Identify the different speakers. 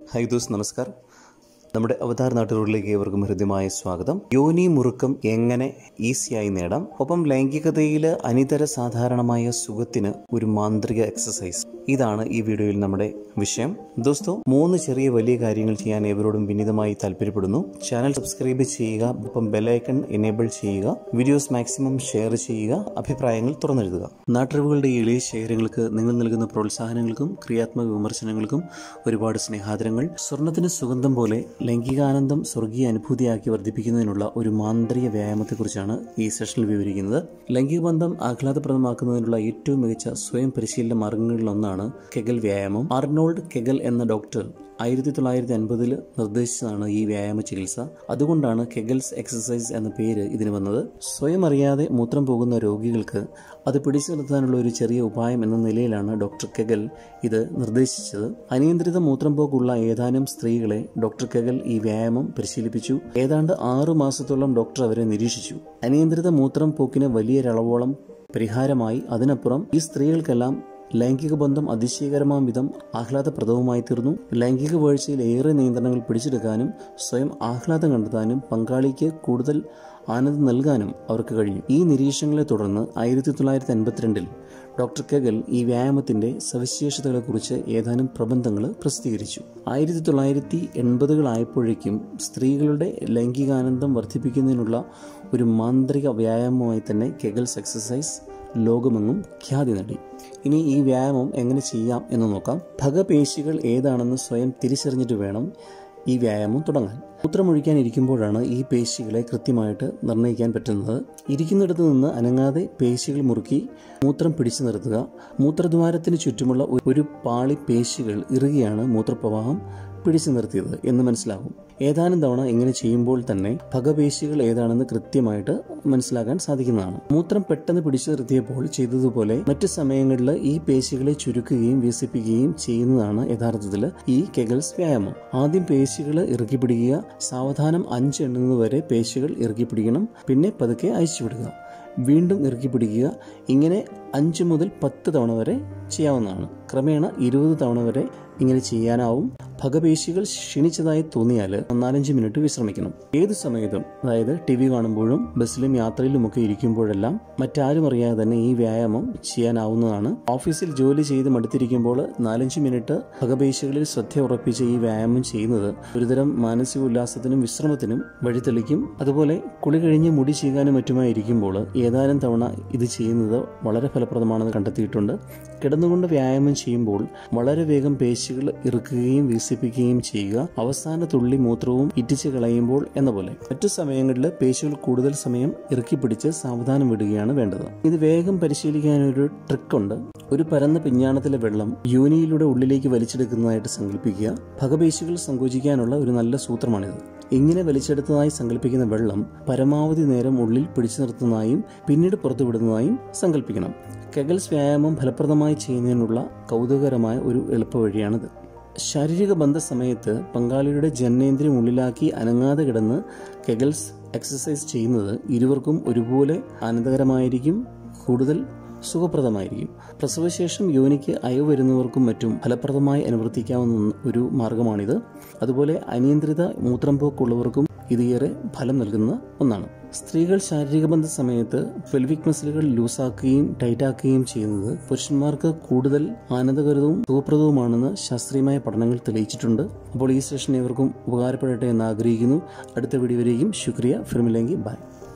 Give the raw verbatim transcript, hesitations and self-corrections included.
Speaker 1: High those നമസ്കാർ. നമ്മുടെ അവതാർ നാട്ടുകളിലേക്ക് ഏവർക്കും ഹൃദ്യമായ സ്വാഗതം. യോനി മുറുക്കം എങ്ങനെ ഈസിയായി നേടാം, ഒപ്പം ലൈംഗികതയിൽ അനിതര സാധാരണമായ സുഖത്തിന് ഒരു മാന്ത്രിക എക്സസൈസ്, ഇതാണ് ഈ വീഡിയോയിൽ നമ്മുടെ വിഷയം. ദോസ്തോ, മൂന്ന് ചെറിയ വലിയ കാര്യങ്ങൾ ചെയ്യാൻ ഏവരോടും വിനീതമായി താല്പര്യപ്പെടുന്നു. ചാനൽ സബ്സ്ക്രൈബ് ചെയ്യുക, ഒപ്പം ബെല്ലൈക്കൺ എനേബിൾ ചെയ്യുക, വീഡിയോസ് മാക്സിമം ഷെയർ ചെയ്യുക, അഭിപ്രായങ്ങൾ തുറന്നെഴുതുക. നാട്ടറിവുകളുടെ എളിയ ശേഖരങ്ങൾക്ക് നിങ്ങൾ നൽകുന്ന പ്രോത്സാഹനങ്ങൾക്കും ക്രിയാത്മക വിമർശനങ്ങൾക്കും ഒരുപാട് സ്നേഹാദരങ്ങൾ. സ്വർണത്തിന് സുഗന്ധം പോലെ ലൈംഗികാനന്ദം സ്വർഗീയ അനുഭൂതിയാക്കി വർദ്ധിപ്പിക്കുന്നതിനുള്ള ഒരു മാന്ത്രിക വ്യായാമത്തെക്കുറിച്ചാണ് ഈ സെഷനിൽ വിവരിക്കുന്നത്. ലൈംഗിക ബന്ധം ആഹ്ലാദപ്രദമാക്കുന്നതിനുള്ള ഏറ്റവും മികച്ച സ്വയം പരിശീലന മാർഗങ്ങളിലൊന്നാണ് കെഗൽ വ്യായാമം. ആർണോൾഡ് കെഗൽ എന്ന ഡോക്ടർ ആയിരത്തി തൊള്ളായിരത്തി അൻപതിൽ നിർദ്ദേശിച്ചതാണ് ഈ വ്യായാമ ചികിത്സ. അതുകൊണ്ടാണ് കെഗൽസ് എക്സസൈസ് എന്ന പേര് ഇതിന് വന്നത്. സ്വയം അറിയാതെ മൂത്രം പോകുന്ന രോഗികൾക്ക് അത് പിടിച്ചു നിർത്താനുള്ള ഒരു ചെറിയ ഉപായം എന്ന നിലയിലാണ് ഡോക്ടർ കെഗൽ ഇത് നിർദ്ദേശിച്ചത്. അനിയന്ത്രിത മൂത്രം പോക്കുള്ള ഏതാനും സ്ത്രീകളെ ഡോക്ടർ കെഗൽ ഈ വ്യായാമം പരിശീലിപ്പിച്ചു. ഏതാണ്ട് ആറു മാസത്തോളം ഡോക്ടർ അവരെ നിരീക്ഷിച്ചു. അനിയന്ത്രിത മൂത്രം പോക്കിന് വലിയൊരളവോളം പരിഹാരമായി. അതിനപ്പുറം ഈ സ്ത്രീകൾക്കെല്ലാം ലൈംഗിക ബന്ധം അതിശയകരമാം വിധം ആഹ്ലാദപ്രദവുമായി തീർന്നു. ലൈംഗിക വീഴ്ചയിൽ ഏറെ നിയന്ത്രണങ്ങൾ പിടിച്ചെടുക്കാനും സ്വയം ആഹ്ലാദം കണ്ടെത്താനും പങ്കാളിക്ക് കൂടുതൽ ആനന്ദം നൽകാനും അവർക്ക് കഴിഞ്ഞു. ഈ നിരീക്ഷണങ്ങളെ തുടർന്ന് ആയിരത്തി തൊള്ളായിരത്തി അൻപത്തിരണ്ടിൽ ഡോക്ടർ കെഗൽ ഈ വ്യായാമത്തിന്റെ സവിശേഷതകളെക്കുറിച്ച് ഏതാനും പ്രബന്ധങ്ങൾ പ്രസിദ്ധീകരിച്ചു. ആയിരത്തി തൊള്ളായിരത്തി എൺപതുകളായപ്പോഴേക്കും സ്ത്രീകളുടെ ലൈംഗികാനന്ദം വർദ്ധിപ്പിക്കുന്നതിനുള്ള ഒരു മാന്ത്രിക വ്യായാമമായി തന്നെ കെഗൽസ് എക്സസൈസ് ലോകമെങ്ങും ഖ്യാതി നേടി. ഇനി ഈ വ്യായാമം എങ്ങനെ ചെയ്യാം എന്ന് നോക്കാം. ഭഗപേശികൾ ഏതാണെന്ന് സ്വയം തിരിച്ചറിഞ്ഞിട്ട് വേണം ഈ വ്യായാമം തുടങ്ങാൻ. മൂത്രമൊഴിക്കാൻ ഇരിക്കുമ്പോഴാണ് ഈ പേശികളെ കൃത്യമായിട്ട് നിർണ്ണയിക്കാൻ പറ്റുന്നത്. ഇരിക്കുന്നിടത്ത് നിന്ന് അനങ്ങാതെ പേശികൾ മുറുക്കി മൂത്രം പിടിച്ചു നിർത്തുക. മൂത്രദ്വാരത്തിന് ചുറ്റുമുള്ള ഒരു പാളി പേശികൾ ഇറുകിയാണ് മൂത്രപ്രവാഹം പിടിച്ചു നിർത്തിയത് എന്ന് മനസ്സിലാകും. ഏതാനും തവണ ഇങ്ങനെ ചെയ്യുമ്പോൾ തന്നെ ഭഗപേശികൾ ഏതാണെന്ന് കൃത്യമായിട്ട് മനസ്സിലാക്കാൻ സാധിക്കുന്നതാണ്. മൂത്രം പെട്ടെന്ന് പിടിച്ചു നിർത്തിയപ്പോൾ ചെയ്തതുപോലെ മറ്റു സമയങ്ങളിൽ ഈ പേശികളെ ചുരുക്കുകയും വികസിപ്പിക്കുകയും ചെയ്യുന്നതാണ് യഥാർത്ഥത്തിൽ ഈ കെഗൽസ് വ്യായാമം. ആദ്യം പേശികൾ ഇറുക്കി പിടിക്കുക. സാവധാനം അഞ്ച് എണ്ണുന്നതുവരെ പേശികൾ ഇറുക്കി പിടിക്കണം. പിന്നെ പതുക്കെ അയച്ചുവിടുക. വീണ്ടും ഇറുക്കി പിടിക്കുക. ഇങ്ങനെ അഞ്ച് മുതൽ പത്ത് തവണ വരെ ചെയ്യാവുന്നതാണ്. ക്രമേണ ഇരുപത് തവണ വരെ ഇങ്ങനെ ചെയ്യാനാവും. ഭഗപേശികൾ ക്ഷീണിച്ചതായി തോന്നിയാൽ നാലഞ്ച് മിനിറ്റ് വിശ്രമിക്കണം. ഏത് സമയത്തും, അതായത് ടി വി കാണുമ്പോഴും ബസ്സിലും യാത്രയിലുമൊക്കെ ഇരിക്കുമ്പോഴെല്ലാം മറ്റാരും അറിയാതെ തന്നെ ഈ വ്യായാമം ചെയ്യാനാവുന്നതാണ്. ഓഫീസിൽ ജോലി ചെയ്ത് മടുത്തിരിക്കുമ്പോൾ നാലഞ്ച് മിനിറ്റ് ഭഗപേശികളിൽ ശ്രദ്ധ ഉറപ്പിച്ച് ഈ വ്യായാമം ചെയ്യുന്നത് ഒരുതരം മാനസിക ഉല്ലാസത്തിനും വിശ്രമത്തിനും വഴിതെളിക്കും. അതുപോലെ കുളി കഴിഞ്ഞ് മുടി ചീകാനും മറ്റുമായി ഇരിക്കുമ്പോൾ ഏതാനും തവണ ഇത് ചെയ്യുന്നത് വളരെ ഫലപ്രദമാണെന്ന് കണ്ടെത്തിയിട്ടുണ്ട്. കിടന്നുകൊണ്ട് വ്യായാമം ചെയ്യുമ്പോൾ വളരെ വേഗം പേശികൾ ഇറുക്കുകയും വികസിപ്പിക്കുകയും ചെയ്യുക. അവസാന തുള്ളി മൂത്രവും ഇറ്റിച്ച് കളയുമ്പോൾ എന്ന പോലെ. മറ്റു സമയങ്ങളിൽ പേശികൾ കൂടുതൽ സമയം ഇറുക്കി പിടിച്ച് സാവധാനം വിടുകയാണ് വേണ്ടത്. ഇത് വേഗം പരിശീലിക്കാനൊരു ട്രിക്കുണ്ട്. ഒരു പരന്ന പിഞ്ഞാണത്തിലെ വെള്ളം യോനിയിലൂടെ ഉള്ളിലേക്ക് വലിച്ചെടുക്കുന്നതായിട്ട് സങ്കല്പിക്കുക. ഭഗപേശികൾ സങ്കോചിക്കാനുള്ള ഒരു നല്ല സൂത്രമാണിത്. ഇങ്ങനെ വലിച്ചെടുത്തതായി സങ്കല്പിക്കുന്ന വെള്ളം പരമാവധി നേരം ഉള്ളിൽ പിടിച്ചു നിർത്തുന്നതായും പിന്നീട് പുറത്തുവിടുന്നതായും സങ്കല്പിക്കണം. കെഗൽസ് വ്യായാമം ഫലപ്രദമായി ചെയ്യുന്നതിനുള്ള കൗതുകകരമായ ഒരു എളുപ്പവഴിയാണിത്. ശാരീരിക ബന്ധ സമയത്ത് പങ്കാളിയുടെ ജനനേന്ദ്രിയം ഉള്ളിലാക്കി അനങ്ങാതെ കിടന്ന് കെഗൽസ് എക്സസൈസ് ചെയ്യുന്നത് ഇരുവർക്കും ഒരുപോലെ ആനന്ദകരമായിരിക്കും, കൂടുതൽ സുഖപ്രദമായിരിക്കും. പ്രസവശേഷം യോനിക്ക് അയവ് വരുന്നവർക്കും മറ്റും ഫലപ്രദമായി അനുവർത്തിക്കാവുന്ന ഒരു മാർഗമാണിത്. അതുപോലെ അനിയന്ത്രിത മൂത്രം പോക്കുള്ളവർക്കും ഇത് ഏറെ ഫലം നൽകുന്ന ഒന്നാണ്. സ്ത്രീകൾ ശാരീരിക ബന്ധ സമയത്ത് പെൽവിക് മസിലുകൾ ലൂസാക്കുകയും ടൈറ്റാക്കുകയും ചെയ്യുന്നത് പുരുഷന്മാർക്ക് കൂടുതൽ ആനന്ദകരവും സുഖപ്രദവുമാണെന്ന് ശാസ്ത്രീയമായ പഠനങ്ങൾ തെളിയിച്ചിട്ടുണ്ട്. അപ്പോൾ ഈ സെഷൻ ഏവർക്കും ഉപകാരപ്പെടട്ടെ എന്ന് ആഗ്രഹിക്കുന്നു. അടുത്ത വീഡിയോ വരെയും ശുക്രിയ. ഫിർമിലെങ്കി ബൈ.